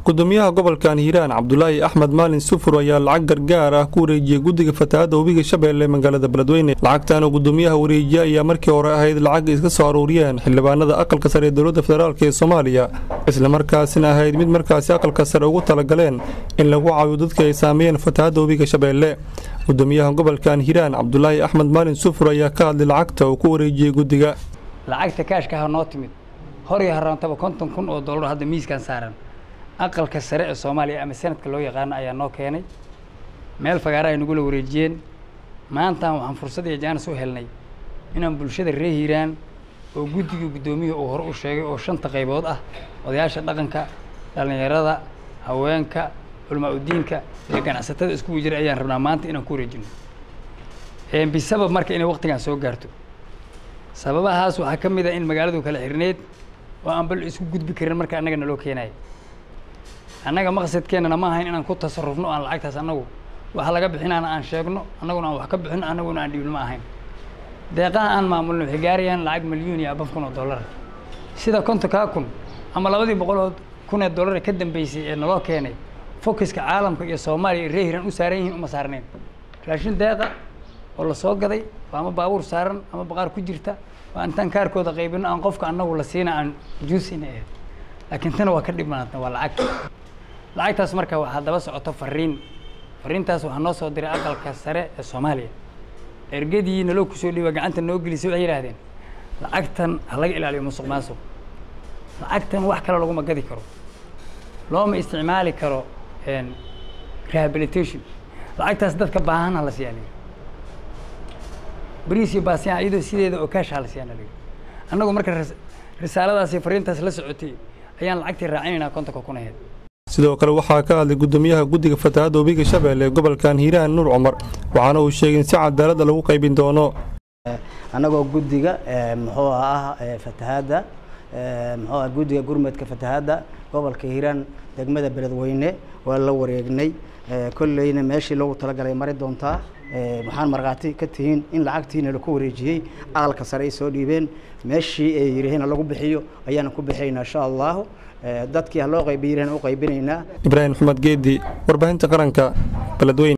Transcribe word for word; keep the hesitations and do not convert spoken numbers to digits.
gudoomiyaha gobolka Hiiraan Cabdullaahi Axmed Maalin Sufur ayaa lacag gargaar ah ku wareejiyay guddiga fatahaadda webiga Shabeelle magaalada Beledweyne. Lacagtan oo gudoomiyaha wareejiyay ayaa markii hore ahayd lacag iska soo aruuriyeen xildhibaanada aqalka sare ee dowladda federaalka ee Soomaaliya, isla markaasina ahayd mid markaasi aqalka sare ugu talagaleen in lagu caawiyo dadka ay saameeyeen fatahaadda webiga Shabeelle. gudoomiyaha gobolka Hiiraan Cabdullaahi Axmed Maalin Sufur ayaa ka hadlay lacagta uu ku wareejiyay guddiga. lacagta kaashka ha noo timid hor iyo harantaba konton kun oo dollar hadda miiskan saaran aqalka sare ee Soomaaliya ama sanadka loo yaqaan ayaa noo keenay meel fagaara ay nagu la wareejiyeen. maanta waxaan fursad iyo jaanis u helnay inaan bulshada reer Hiiraan oo guddiga gudoomiyuhu uu hor u sheegay oo shanta qaybood ah odayaasha dhaqanka, dhalinyarada, haweenka, culimo diinka iyo ganacsatada isku jira ayaan rabnaa maanta inaan ku wareejino ee bisabab marka inay waqtigan soo gaarto. sababahaas waxaa ka mid ah in magaaladu kala xirneed oo aan bal isku gudbi karin marka annaga naloo keenay. annaga maqsadkeena ma ahayn inaan ku tasarrufno aan lacagtaas annagu waxa laga bixinaana aan sheegno annaguna aan wax ka bixin annaguna aan dhiibno ma ahayn. deeqaha aan maamulno waxay gaarayaan lacag milyan iyo afar kun oo dollar sida konton kun ama labadii boqol kun oo dollar ka dambeysay ee naloo keenay focuska caalamka iyo Soomaaliya reer Hiiraan u saaran yihiin uma saarneen raashin deeqa oo la soo gaday ama baabuur saaran ama baqaar ku jirta oo intaan kaarkooda qaybino aan qofka annagu la siina aan juusina ee laakiin tan waa ka dhibnaatay waa lacag lacagtaas marka waxa daba socoto fariin fariintaas waxa noo soo diray aqalka sare ee Soomaaliya ergadii naloo ku soo dhiibay gacanta noo gelisay waxay yiraahdeen lacagtan ha laga ilaaliyo musuqmaasuq lacagtan wax kale lagu magadi karo looma isticmaali karo een rehabilitation lacagtaas dadka baahan la siiyay bariisi baasiya iyadoo sideeda oo kaash la siiyay annagu marka risaaladaas iyo fariintaas la socotay ayaan lacagtii raacinayna konton kun ahayd. sidoo kale waxaa ka hadlay gudoomiyaha guddiga fatahaadda webiga Shabeelle ee gobolka Hiiraan Nuur Cumar waxaana uu sheegay in si cadaalad lagu qaybin doono. annagoo guddiga muxuu ah fatahaadda muxuu ah guddiga gurmadka fatahaadda gobolka Hiiraan degmada Beledweyne waa la wareegnay kullayna meeshii loogu talagalay mari doontaa. waxaan marqaati ka tihiin in lacagtiina la ku wareejiyay aqalka sare ay soo dhiibeen meeshii ay yiraahdeen lagu bixiyo ayaan ku bixinaa insha Allah dadkii loo qaybiyeen u qaybinaynaa. Ibrahim Maxamed Geedi warbaahinta qaranka Beledweyne.